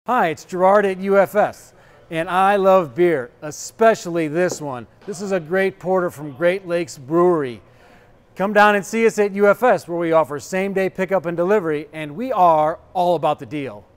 Hi, it's Gerard at UFS, and I love beer, especially this one. This is a great porter from Great Lakes Brewery. Come down and see us at UFS, where we offer same-day pickup and delivery, and we are all about the deal.